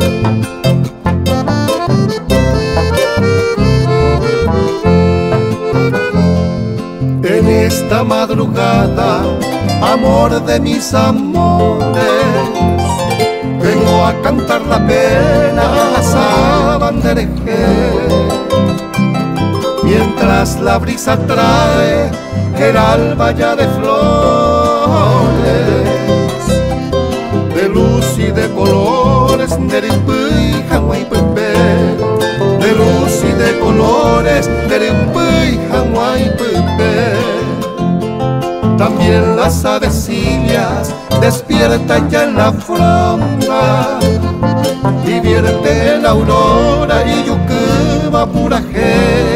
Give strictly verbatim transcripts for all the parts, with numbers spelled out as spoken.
En esta madrugada, amor de mis amores, vengo a cantar la pena a Sabandereje. Mientras la brisa trae el alba ya de flores, de luz y de colores, de rimpui, jamuay, pepe, de luz y de colores, de rimpui, jamuay, pepe. También las avecillas despiertan ya en la fronda, divierte la aurora y yucuba puraje.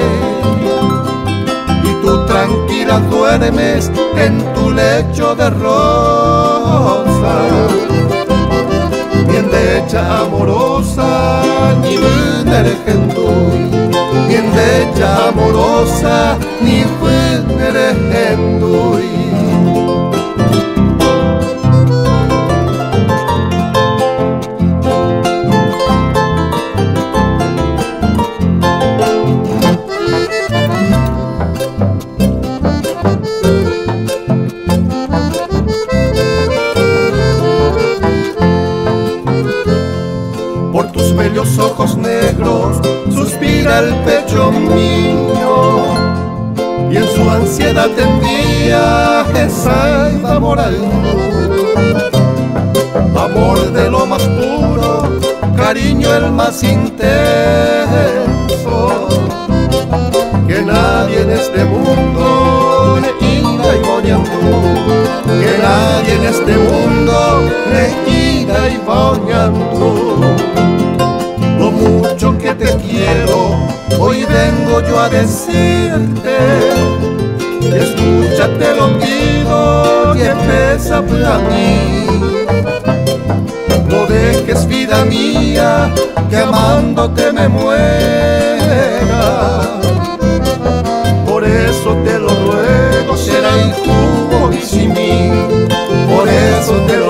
Y tú tranquila duermes en tu lecho de rosa, bien de hecha amorosa, ni venerejenduy, bien de hecha amorosa, ni venerejenduy. Por tus bellos ojos negros suspira el pecho mío, y en su ansiedad te envía esa amor al mundo. Amor de lo más puro, cariño el más intenso, que nadie en este mundo le ira y boñando, que nadie en este mundo le ira y boñando. Lo mucho que te quiero, hoy vengo yo a decirte, escúchate lo pido y empieza para mí. No dejes, vida mía, que amándote me muera. Por eso te lo ruego, será hijo y sin mí. Por eso te lo